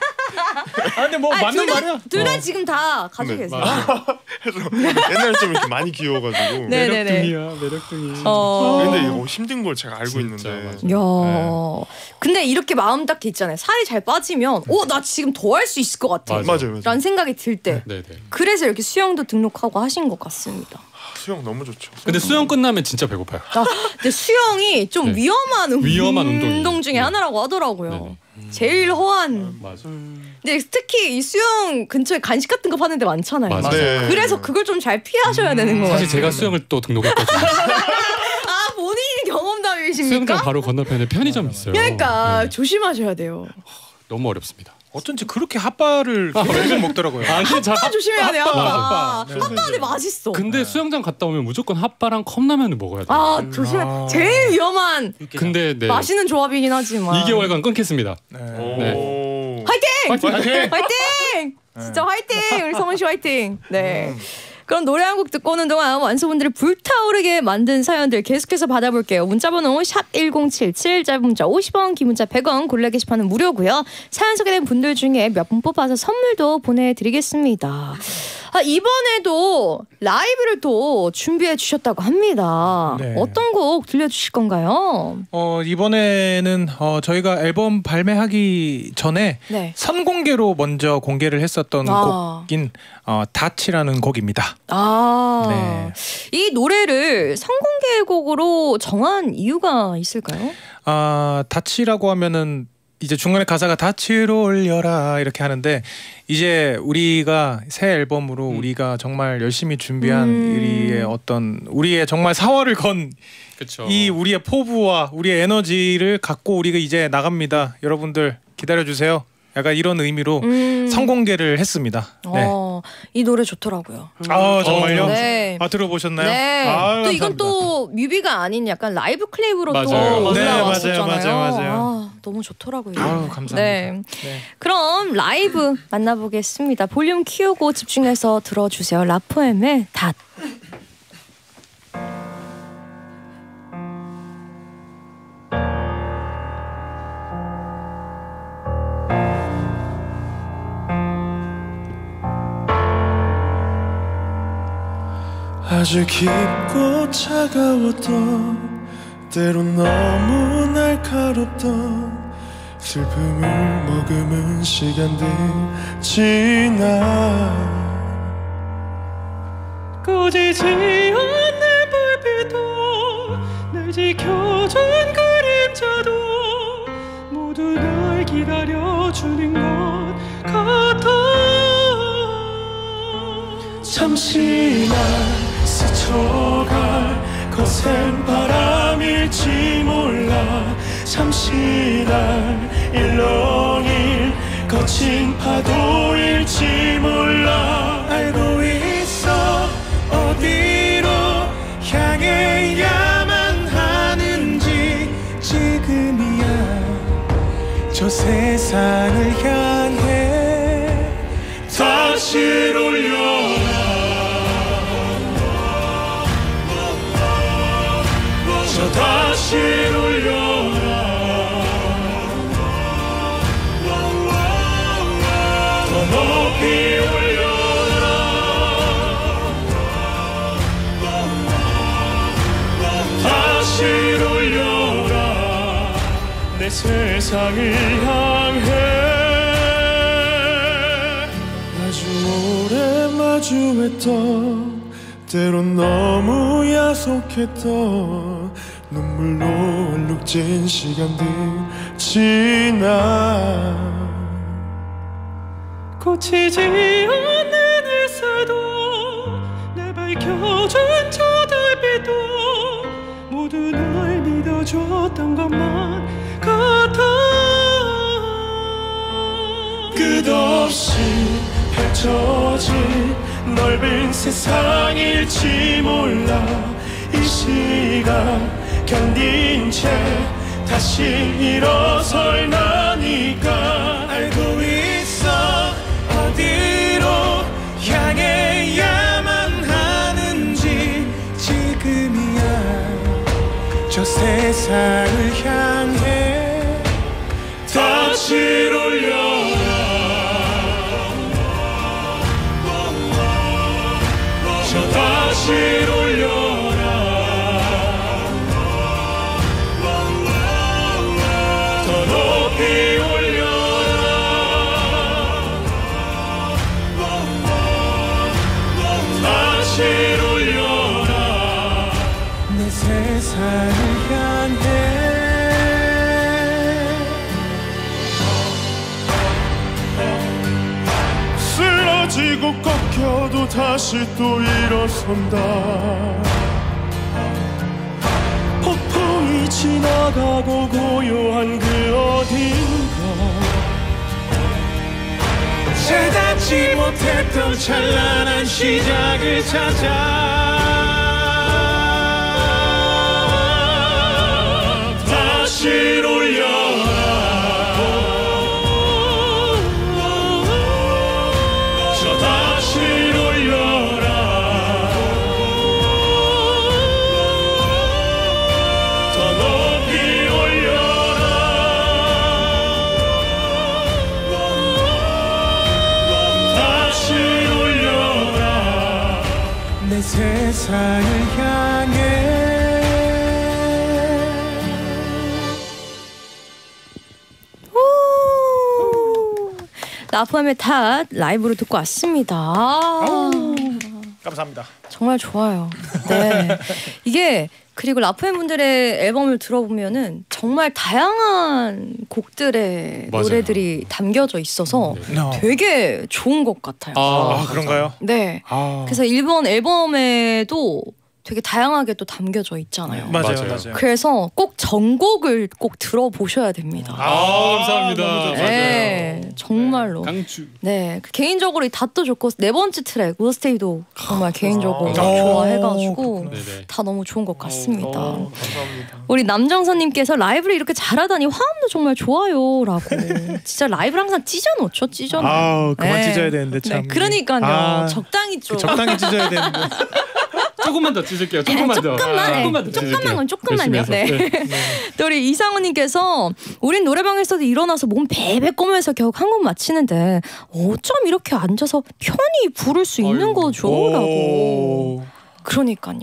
아 근데 뭐 맞는 말이야. 둘 다 어. 지금 다 가지고 네, 계세요. 그래서 옛날에 좀 이렇게 많이 귀여워가지고 네. 네네네. 매력둥이야 매력둥이. 어. 근데 이거 힘든 걸 제가 알고 진짜, 있는데 맞아. 야. 네. 근데 이렇게 마음 딱 있잖아요. 살이 잘 빠지면 어, 나 지금 더 할 수 있을 것 같아. 맞아. 맞아요, 맞아요. 라는 생각이 들 때. 네네. 그래서 이렇게 수영도 등록하고 하신 것 같습니다. 수영 너무 좋죠. 근데 수영 끝나면 진짜 배고파요. 아, 근데 수영이 좀 네. 위험한 운- 위험한 운동이에요. 운동 중에 네. 하나라고 하더라고요. 네네. 제일 허한. 맞아. 근데 특히 이 수영 근처에 간식 같은 거 파는 데 많잖아요. 맞아요. 네. 그래서 그걸 좀 잘 피하셔야 되는 거예요. 사실 제가 수영을 또 등록했거든요. 아, 본인이 경험담이십니까? 수영장 바로 건너편에 편의점 있어요. 그러니까 네. 조심하셔야 돼요. 너무 어렵습니다. 어쩐지 그렇게 핫바를 계속 먹더라고요. 아, 근데 자, 핫바 조심해야 돼요. 핫바. 핫바. 네. 핫바 근데 맛있어. 근데 수영장 갔다 오면 무조건 핫바랑 컵라면을 먹어야 돼요. 아, 조심해. 아. 제일 위험한 근데 네. 맛있는 조합이긴 하지만. 이 개월간 끊겠습니다. 네. 오. 화이팅! 화이팅! 화이팅! 진짜 화이팅! 우리 성은 씨 화이팅! 네. 그럼 노래 한 곡 듣고 오는 동안 완소분들을 불타오르게 만든 사연들 계속해서 받아볼게요. 문자번호 샵 일공칠칠, 짧은 문자 오십 원, 긴 문자 백 원, 고릴라 게시판은 무료고요. 사연 소개된 분들 중에 몇 분 뽑아서 선물도 보내드리겠습니다. 아, 이번에도 라이브를 또 준비해 주셨다고 합니다. 네. 어떤 곡 들려주실 건가요? 어 이번에는 어, 저희가 앨범 발매하기 전에 네. 선공개로 먼저 공개를 했었던 아. 곡인 어, 다치라는 곡입니다. 아, 네. 이 노래를 선공개곡으로 정한 이유가 있을까요? 아 다치라고 하면은 이제 중간에 가사가 다치로 올려라 이렇게 하는데 이제 우리가 새 앨범으로 음. 우리가 정말 열심히 준비한 음. 우리의 어떤 우리의 정말 사활을 건 그렇죠. 이 우리의 포부와 우리의 에너지를 갖고 우리가 이제 나갑니다. 여러분들 기다려 주세요. 약간 이런 의미로 음. 선공개를 했습니다. 네. 어, 이 노래 좋더라고요. 아 정말요? 네. 아 들어보셨나요? 네. 아유, 또 이건 감사합니다. 또 뮤비가 아닌 약간 라이브 클립으로 또 맞아요. 올라왔었잖아요. 네, 맞아요, 맞아요, 맞아요. 아, 너무 좋더라고요. 아유, 감사합니다. 네. 네. 그럼 라이브 만나보겠습니다. 볼륨 키우고 집중해서 들어주세요. 라포엠의 닷. 아주 깊고 차가웠던 때론 너무 날카롭던 슬픔을 머금은 시간들 지나 꺼지지 않는 불빛도 날 지켜준 그림자도 모두 날 기다려주는 것 같아. 잠시만 스쳐갈 거센 바람일지 몰라. 잠시 날 일렁일 거친 파도일지 몰라. 알고 있어 어디로 향해야만 하는지. 지금이야 저 세상을 향해 다시 올려라. 저 다시 올려라. 더 높이 올려라. 다시 올려라. 내 세상을 향해. 아주 오래 마주했던 때론 너무 야속했던 눈물로 얼룩진 시간들 지나 고치지 않는 햇살도 날 밝혀준 저 달빛도 모두 날 믿어줬던 것만 같아. 끝없이 펼쳐진 넓은 세상일지 몰라. 이 시간 견딘 채 다시 일어설 나니까. 알고 있어 어디로 향해야만 하는지. 지금이야 저 세상을 향해 다시 올려라. 저 다시 올려라. 더 높이 올려라. 다시 올려라. 내 세상을 향해. 쓰러지고 꺾여도 다시 또 일어선다. 폭풍이 지나가고 고요한 그 어딘가. 채닿지 못했던 찬란한 시작을 찾아 다시 올려라. 저 다시 올려라. 더 높이 올려라. 다시 올려라. 내 세상을 향해. 라포엠의 탓 라이브로 듣고 왔습니다. 아, 감사합니다. 정말 좋아요. 네. 이게 그리고 라포엠 분들의 앨범을 들어보면은 정말 다양한 곡들의 맞아요. 노래들이 담겨져 있어서 네. 되게 좋은 것 같아요. 아, 아 그런가요? 네. 아. 그래서 일본 앨범에도 되게 다양하게 또 담겨져 있잖아요. 맞아요, 맞아요. 맞아요. 그래서 꼭 전곡을 꼭 들어보셔야 됩니다. 아, 감사합니다. 너무 좋죠. 네, 정말로. 강추. 네, 그 개인적으로 이 닷도 좋고 네 번째 트랙 우스테이도 정말 개인적으로 아, 좋아해가지고 네네. 다 너무 좋은 것 같습니다. 어, 감사합니다. 우리 남정선님께서 라이브를 이렇게 잘하다니 화음도 정말 좋아요라고. 진짜 라이브를 항상 찢어놓죠, 찢어놓. 아, 그만 네. 찢어야 되는데 참. 네, 그러니까요. 아, 적당히 좀. 적당히 찢어야 되는데. 조금만 더 찢을게요. 조금만 더. 조금만, 네. 조금만 더 조금만 찢을게요. 건 조금만요. 열심히 해서. 네. 또 우리 이상우님께서 우린 노래방에서도 일어나서 몸 베베 꼬면서 겨우 한 곡 마치는데 어쩜 이렇게 앉아서 편히 부를 수 있는 아이고. 거죠? 라고. 그러니까요.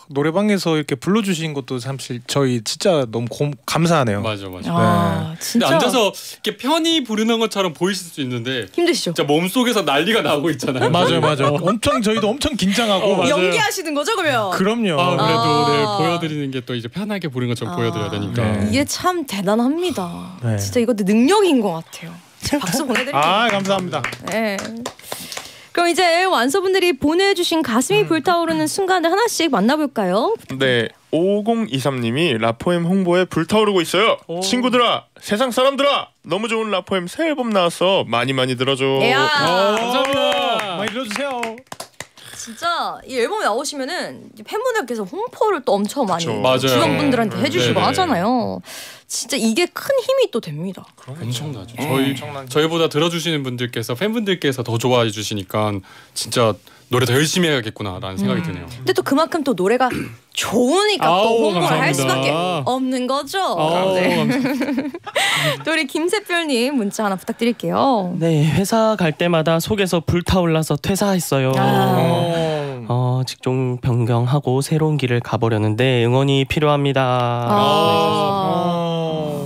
노래방에서 이렇게 불러주신 것도 사실 저희 진짜 너무 고, 감사하네요. 맞아 맞아. 아, 네. 진짜 근데 앉아서 이렇게 편히 부르는 것처럼 보이실 수 있는데 힘드시죠? 진짜 몸 속에서 난리가 나고 있잖아요. 맞아요, 맞아요. 엄청 저희도 엄청 긴장하고. 어, 맞아요. 연기하시는 거죠, 그러면? 그럼요. 아, 그래도 아. 네, 보여드리는 게 또 이제 편하게 부르는 것처럼 아. 보여드려야 되니까. 네. 이게 참 대단합니다. 네. 진짜 이것도 능력인 것 같아요. 박수 보내드릴게요. 아, 감사합니다. 네. 그럼 이제 완서분들이 보내주신 가슴이 불타오르는 순간을 하나씩 만나볼까요? 네, 오공이삼님이 라포엠 홍보에 불타오르고 있어요. 오. 친구들아, 세상 사람들아, 너무 좋은 라포엠 새 앨범 나왔어. 많이 많이 들어줘. 이야. 어, 감사합니다. 많이 들어주세요. 진짜 이 앨범 나오시면은 팬분들께서 홍보를 또 엄청 많이 그쵸. 맞아요. 주변 분들한테 네. 해주시고 네네. 하잖아요. 진짜 이게 큰 힘이 또 됩니다. 엄청나죠. 네. 저희 엄청나죠. 저희보다 들어주시는 분들께서 팬분들께서 더 좋아해 주시니까 진짜 노래 더 열심히 해야겠구나라는 생각이 드네요. 근데 또 그만큼 또 노래가 좋으니까 또 아우, 홍보를 할 감사합니다. 수밖에 없는 거죠. 아우, 네. 감사합니다. 또 우리 김세별님 문자 하나 부탁드릴게요. 네, 회사 갈 때마다 속에서 불타올라서 퇴사했어요. 아. 어, 직종 변경하고 새로운 길을 가보려는데 응원이 필요합니다. 아.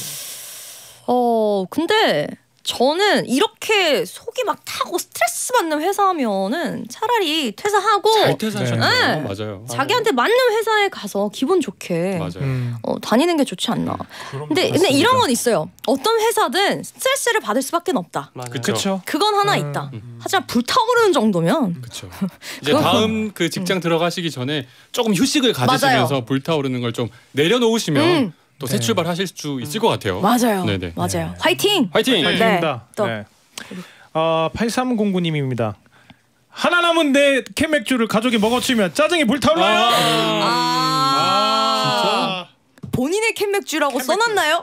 어, 근데 저는 이렇게 속이 막 타고 스트레스 받는 회사면은 차라리 퇴사하고 잘 퇴사하셨네요. 네. 맞아요. 자기한테 맞는 회사에 가서 기분 좋게 맞아요. 음. 어, 다니는 게 좋지 않나. 근데 근데 이런 건 있어요. 어떤 회사든 스트레스를 받을 수밖에 없다. 맞아요. 그렇죠. 그건 하나 음. 있다. 하지만 불타오르는 정도면 그렇죠. 이제 그거- 다음 그 직장 들어가시기 전에 조금 휴식을 가지시면서 맞아요. 불타오르는 걸 좀 내려놓으시면 음. 또 새 네. 출발하실 수 있을 것 같아요. 맞아요. 네네. 맞아요. 화이팅. 화이팅! 네. 입니다. 또. 네. 어, 팔삼공구님입니다. 하나 남은 내 캔맥주를 가족이 먹어치우면 짜증이 불타올라요. 아, 본인의 캔맥주라고 써놨나요?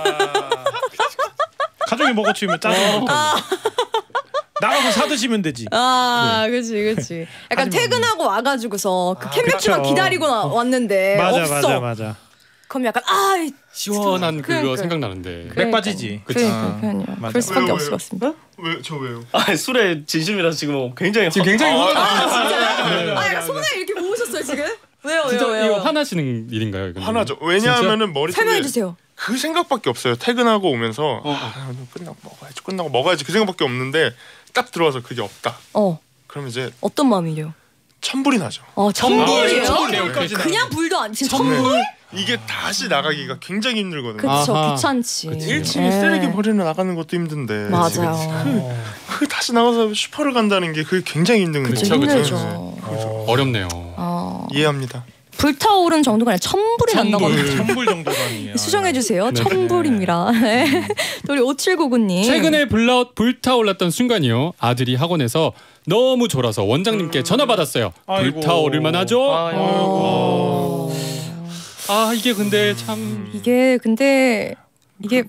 가족이 먹어치우면 짜증이 불타올라. 나가서 사 드시면 되지. 아, 그렇지, 그렇지. 약간 하지만- 퇴근하고 와가지고 그 아, 캔맥주만 그쵸. 기다리고 나, 왔는데 맞아, 없어. 맞아, 맞아. 그럼 약간 아, 이- 시원한 그거 그러니까요. 생각나는데. 그래. 맥 빠지지. 그러니까 아, 그러니까요. 맞아. 그럴 수밖에 왜요, 없을 왜요? 것 같습니다. 왜 저 왜요? 아, 술에 진심이라서 지금 굉장히 지금 굉장히 아, 화나. 진짜요? 아, 약간 손에 이렇게 모으셨어요 지금? 왜요, 왜요, 진짜 왜요? 이거 화나시는 일인가요? 이건? 화나죠. 왜냐하면은 머릿속에 설명해 주세요. 그 생각밖에 없어요. 퇴근하고 오면서 어. 아, 끝나고 먹어야지, 끝나고 먹어야지 그 생각밖에 없는데 딱 들어와서 그게 없다. 어, 그럼 이제 어떤 마음이래요? 천불이 나죠. 어, 천불이요? 천불까지 그냥 불도 안 치. 천불. 천불? 이게 다시 나가기가 굉장히 힘들거든요. 그쵸, 아하. 귀찮지. 일 층에 네. 쓰레기 버리러 나가는 것도 힘든데 맞아요. 그 다시 나가서 슈퍼를 간다는 게 그게 굉장히 힘든 거죠. 그쵸, 그쵸, 힘들죠. 그쵸. 어렵네요. 어, 이해합니다. 불타오른 정도가 아니라 천불이 난다고 천불. 합니다. 천불 정도가 아니에요. 수정해 주세요. 네. 천불입니다. 네. 또 우리 오칠구구님. 최근에 불라, 불타올랐던 순간이요. 아들이 학원에서 너무 졸아서 원장님께 전화 받았어요. 아이고. 불타오를 만하죠? 어, 아 이게 근데 참 이게 근데 이게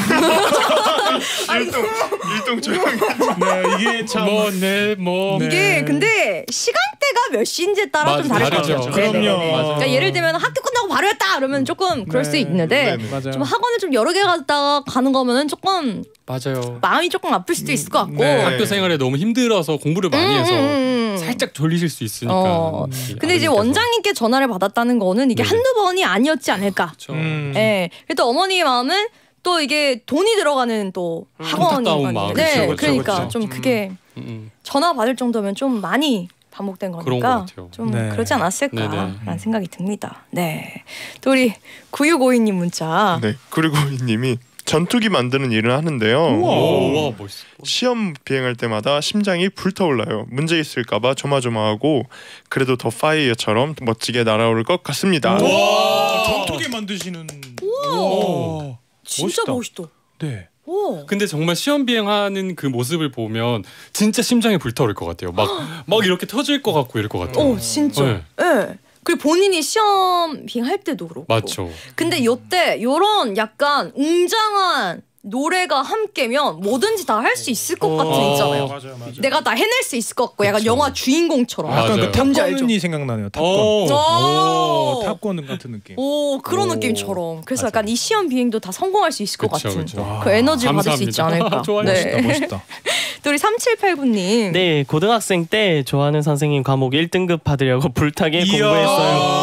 일동 일동 조용히. 네, 이게 참 뭐네뭐 네. 이게 근데 시간대가 몇 시인지에 따라 맞아, 좀 다를 것 다르죠. 같아요. 그럼요. 네네네. 맞아요. 그러니까 예를 들면 학교 끝나고 바로 했다 그러면 조금 그럴 수 네. 있는데 네네. 맞아요. 좀 학원을 좀 여러 개 갔다가 가는 거면은 조금 맞아요. 마음이 조금 아플 수도 있을 것 같고. 네. 학교 생활에 너무 힘들어서 공부를 많이 해서 음, 음, 음. 살짝 졸리실 수 있으니까. 어. 이 근데 이제 아드님께서. 원장님께 전화를 받았다는 거는 이게 네네. 한두 번이 아니었지 않을까. 그렇죠. 음. 예. 그래도 어머니의 마음은 또 이게 돈이 들어가는 또 학원이 안타까운 마음이 네, 있죠, 그렇죠, 그러니까 그렇죠. 좀 그게 음, 음. 전화 받을 정도면 좀 많이 반복된 그런 거니까 것 같아요. 좀 네. 그러지 않았을까라는 네네. 생각이 듭니다. 네. 또 우리 구육오이님 문자. 네. 그리고 이님이 전투기 만드는 일을 하는데요. 오, 와 멋있어. 시험 비행할 때마다 심장이 불타올라요. 문제 있을까봐 조마조마하고 그래도 더 파이어처럼 멋지게 날아올 것 같습니다. 와, 전투기 만드시는. 우와. 진짜 멋있다. 멋있다. 네. 오. 근데 정말 시험 비행하는 그 모습을 보면 진짜 심장이 불타오를 것 같아요. 막 막 이렇게 터질 것 같고 이럴 것 같아요. 오, 진짜. 네. 예. 그리고 본인이 시험 비행할 때도 그렇고. 맞죠. 근데 요때 요런 약간 웅장한 노래가 함께면 뭐든지 다 할 수 있을 것 같은 어. 있잖아요. 맞아요, 맞아요. 내가 다 해낼 수 있을 것 같고 약간 그쵸. 영화 주인공처럼. 맞아요. 약간 그 뭔지 알죠? 탑건이 생각나네요. 탑건. 오. 오. 오, 탑건 같은 느낌. 오 그런 오. 느낌처럼. 그래서 맞아요. 약간 이 시험 비행도 다 성공할 수 있을 것 그쵸, 같은 그쵸. 그 에너지를 받을 수 있지 감사합니다. 않을까. 좋아요. 네. 멋있다, 멋있다. 또 우리 삼칠팔구님. 네, 고등학생 때 좋아하는 선생님 과목 일 등급 받으려고 불타게 이야. 공부했어요.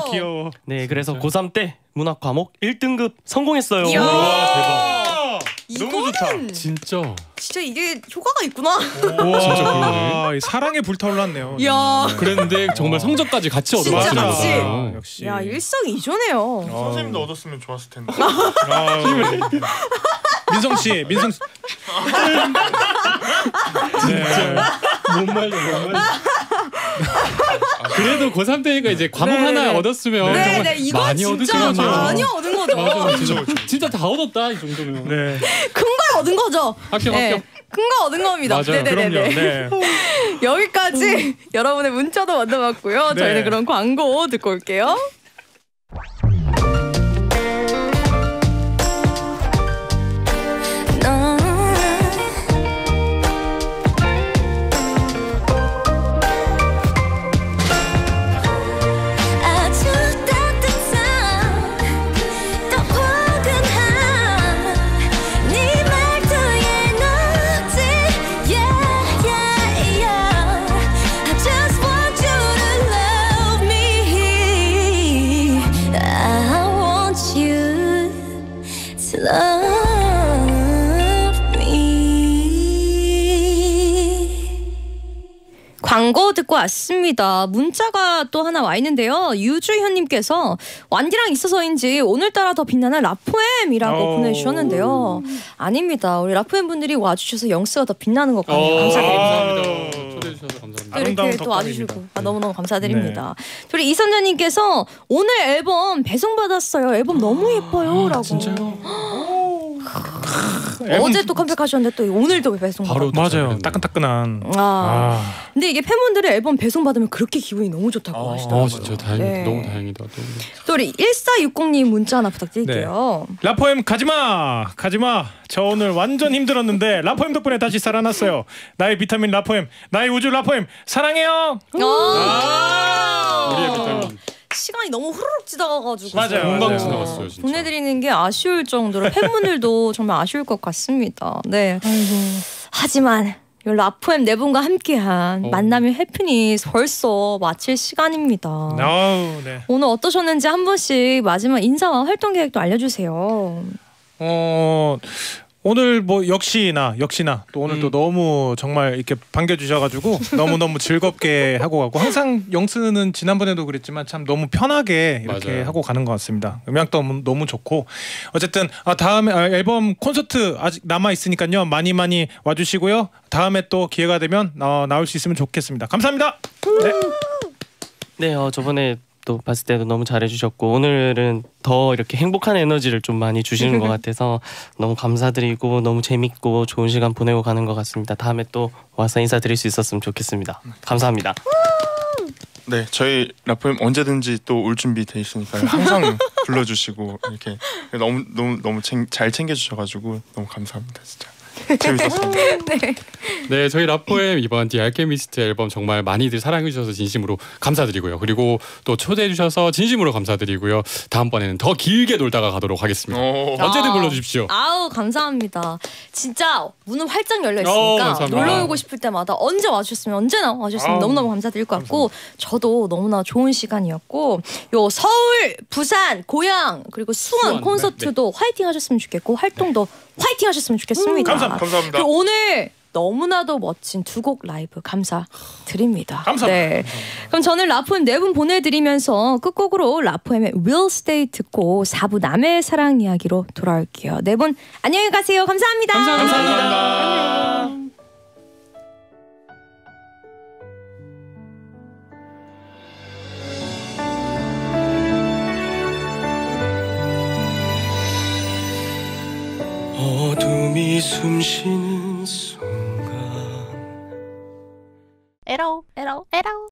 귀여워. 네, 그래서 고삼 때 문학 과목 일 등급 성공했어요. 이야. 와 대박. 너무 좋다. 이거는 진짜. 진짜 이게 효과가 있구나. 와, 진짜 그러네. 사랑에 불타올랐네요. 야. 그랬는데 정말 성적까지 같이 진짜 얻어맞추는 같이. 거잖아요. 역시. 야 일석이조네요. 선생님도 얻었으면 좋았을 텐데. 아, 민성 씨, 민성 씨. 네. 뭔 말이야, 뭔 말이야. 그래도 고삼 때니까 이제 과목 네, 하나 네. 얻었으면 네, 정말 네, 이건 많이 진짜 얻으신 거죠. 많이 얻은 거죠. 맞아, 진짜, 진짜 다 얻었다 이 정도면. 네. 큰 걸 얻은 거죠. 합격, 네. 합격. 큰 거 얻은 겁니다. 맞아요. 네네네네. 그럼요. 네. 여기까지 여러분의 문자도 만나봤고요. 네. 저희는 그럼 광고 듣고 올게요. 광고 듣고 왔습니다. 문자가 또 하나 와 있는데요. 유주현님께서 완디랑 있어서인지 오늘따라 더 빛나는 라포엠이라고 오. 보내주셨는데요. 아닙니다. 우리 라포엠 분들이 와주셔서 영스가 더 빛나는 것 같네요. 감사드립니다. 감사합니다. 초대해 주셔서 감사합니다. 또 이렇게 아름다운 또 덕담입니다. 와주시고 아, 너무너무 감사드립니다. 우리 이선자님께서 오늘 앨범 배송받았어요. 앨범 너무 예뻐요. 라고. 진짜요? 어제 또 컴백하셨는데 또 오늘도 배송 바로 받았 맞아요. 도착했네요. 따끈따끈한. 아. 아. 근데 이게 팬분들이 앨범 배송 받으면 그렇게 기분이 너무 좋다고 아, 하시더라고요. 아 진짜 다행, 네. 너무 다행이다. 너무. 또 우리 일사육공님 문자 하나 부탁드릴게요. 라포엠 가지마 가지마. 저 오늘 완전 힘들었는데 라포엠 덕분에 다시 살아났어요. 나의 비타민 라포엠, 나의 우주 라포엠 사랑해요. 아~ 우리의 비타민. 시간이 너무 후루룩 지나가가지고 맞아요. 금방 맞아요. 지나갔어요 진짜. 보내드리는 게 아쉬울 정도로 팬분들도 정말 아쉬울 것 같습니다. 네. 하지만 이 라포엠 네 분과 함께한 어. 만남의 해피니스 벌써 마칠 시간입니다. 아우, 네. 오늘 어떠셨는지 한 번씩 마지막 인사와 활동 계획도 알려주세요. 어 오늘 뭐 역시나 역시나 또 오늘 음. 또 너무 정말 이렇게 반겨주셔가지고 너무 너무 즐겁게 하고 가고 항상 영스는 지난번에도 그랬지만 참 너무 편하게 이렇게 맞아요. 하고 가는 것 같습니다. 음향도 너무, 너무 좋고 어쨌든 아, 다음에 아, 앨범 콘서트 아직 남아 있으니까요 많이 많이 와주시고요. 다음에 또 기회가 되면 어, 나올 수 있으면 좋겠습니다. 감사합니다. 네. 네, 어, 저번에 또 봤을 때도 너무 잘해주셨고 오늘은 더 이렇게 행복한 에너지를 좀 많이 주시는 것 같아서 너무 감사드리고 너무 재밌고 좋은 시간 보내고 가는 것 같습니다. 다음에 또 와서 인사드릴 수 있었으면 좋겠습니다. 감사합니다. 네, 저희 라포엠 언제든지 또 올 준비 돼 있으니까요. 항상 불러주시고 이렇게 너무 너무 너무 챙, 잘 챙겨주셔가지고 너무 감사합니다, 진짜. 재밌었습니다. 네. 네, 저희 라포엠 이번 디 알케미스트 앨범 정말 많이들 사랑해 주셔서 진심으로 감사드리고요. 그리고 또 초대해 주셔서 진심으로 감사드리고요. 다음번에는 더 길게 놀다가 가도록 하겠습니다. 오. 언제든 아. 불러주십시오. 아우 감사합니다. 진짜 문은 활짝 열려 어, 있으니까 감사합니다. 놀러 오고 싶을 때마다 언제 와주셨으면 언제나 와주셨으면 아우, 너무너무 감사드릴 것 같고 저도 너무나 좋은 시간이었고 요 서울, 부산, 고향 그리고 수원, 수원, 콘서트도 화이팅 하셨으면 좋겠고 활동도 화이팅 하셨으면 좋겠습니다. 감사, 감사합니다. 그리고 오늘 너무나도 멋진 두 곡 라이브 감사드립니다. 감사합니다. 네. 그럼 저는 라포엠 네 분 보내드리면서 끝곡으로 라포엠의 Will Stay 듣고 사 부 남의 사랑 이야기로 돌아올게요. 네 분 안녕히 가세요. 감사합니다. 감사합니다. 어둠이 숨쉬는 순간 에라오 에라오 에라오